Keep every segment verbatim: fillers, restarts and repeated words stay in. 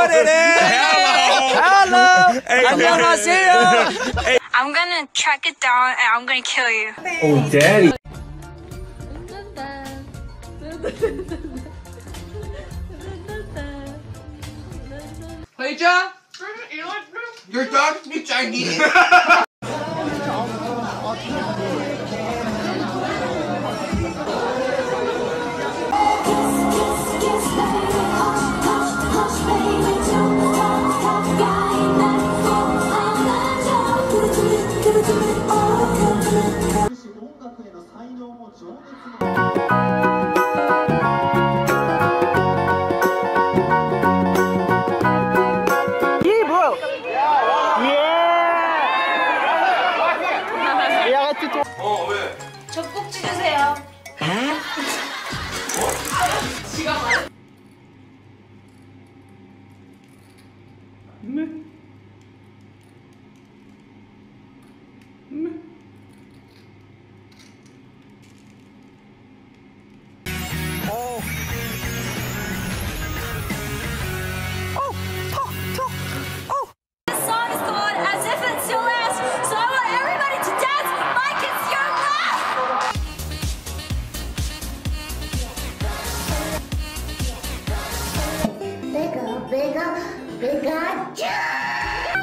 what it is. Hello. Hello. Hey, 안녕하세요. Hey. I'm gonna track it down and I'm gonna kill you. Oh, daddy. Hey, John. Your dog speaks Chinese. 어, 왜? 저 꼭 찍으세요. 지가 말해. 네. 네. 어. Bigger, bigger, bigger jump!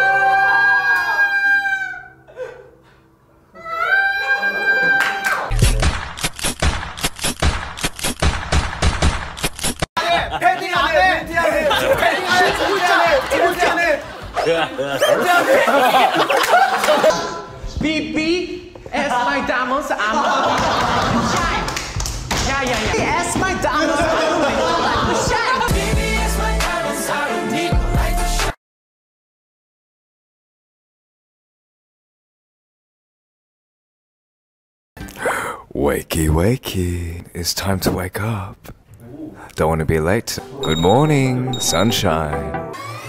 패딩 안 해. 패딩 안 해. 패딩 안 해. 패딩 안 해. 패딩 안 해. B B as my diamonds I'm shine. Yeah, yeah, yeah. As my diamonds I'm shine. Wakey, wakey. It's time to wake up. Don't want to be late. Good morning, sunshine.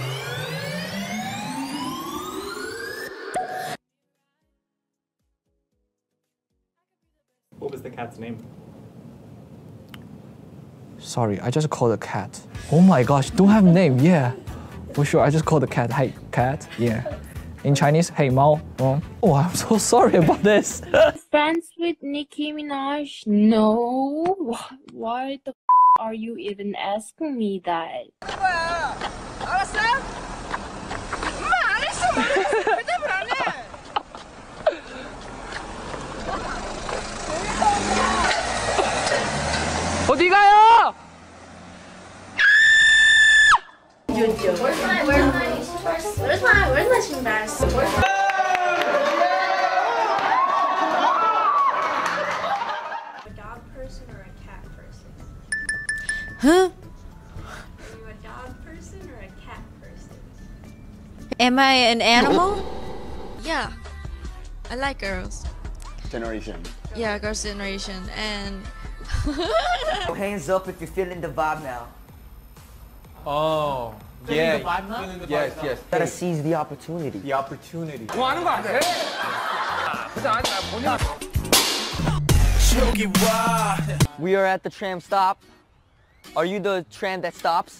What was the cat's name? Sorry, I just called the cat. Oh my gosh, don't have name, yeah. For sure, I just called the cat. Hey, cat, yeah. In Chinese, hey, Mao. Oh, oh I'm so sorry about this. Friends with Nicki Minaj? No. Why the f are you even asking me that? 어디 가요? Where's my, where's my, where's my, where's my 신발? Where's my... A dog person or a cat person? Huh? Are you a dog person or a cat person? Am I an animal? Yeah. I like girls. Generation. Yeah, girls' generation. And hands up if you're feeling the vibe now. Oh, yeah. Yes, yes. Gotta seize the opportunity. The opportunity. 뭐 하는 거 아니야? We are at the tram stop. Are you the tram that stops?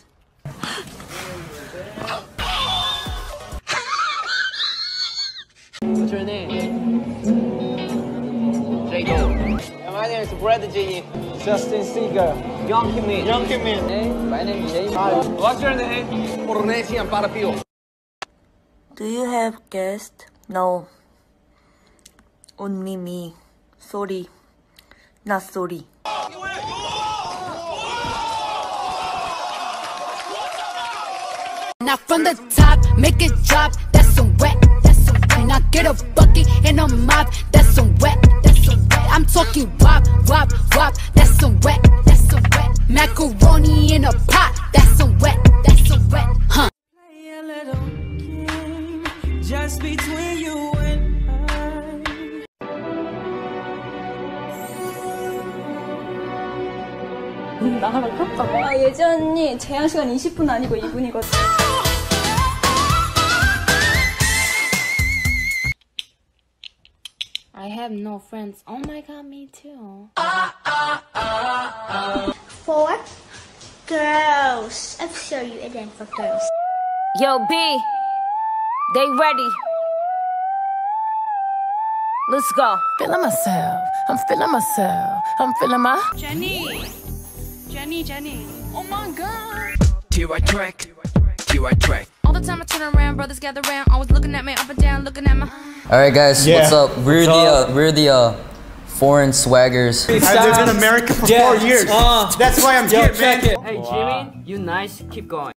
What's your name? Jago. My name is Brad G. Justin Seeger. Young Kim-min. Young Kim-min. Hey, my name is James. What's your name? Polynesian Parapio. Do you have guests? No. Only me. Sorry. Not sorry. Now from the top, make it drop. That's some wet. That's some wet. Now get a bucket and a mop. That's some wet. That's some wet. I'm talking wop, wop, wop. That's some wet. That's some wet. Macaroni in a pot. That's some wet. That's some wet. Huh? Play a little game just between you and 나갈까? 아, 예전이 제한 시간 이십 분 아니고 이 분이거든. I have no friends. Oh my god, me too. Four, Girls. I'm sure you again for girls. Yo, B, they ready. Let's go. Feeling myself. I'm feeling myself. I'm feeling my Jenny. Jenny, Jenny. Oh my god. T Y track. T Y track. All the time I turn around, brothers gather around, always looking at me up and down, looking at my. All right, guys, Yeah. what's up? We're What's the up? uh, we're the uh, foreign swaggers. I lived in America for Yeah. four years. Uh, That's why I'm yo, here, check man. it. Hey, Jimmy, you nice. Keep going.